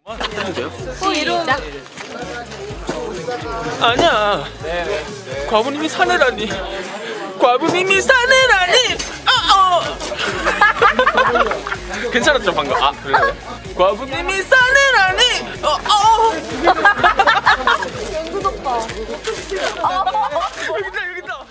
시작. 아니야. 과부님이 사내라니. 과부님이 사내라니. 괜찮았죠 방금? 아 그래. 과부님이 사내라니. 연구 덕다. 여기다 여기다.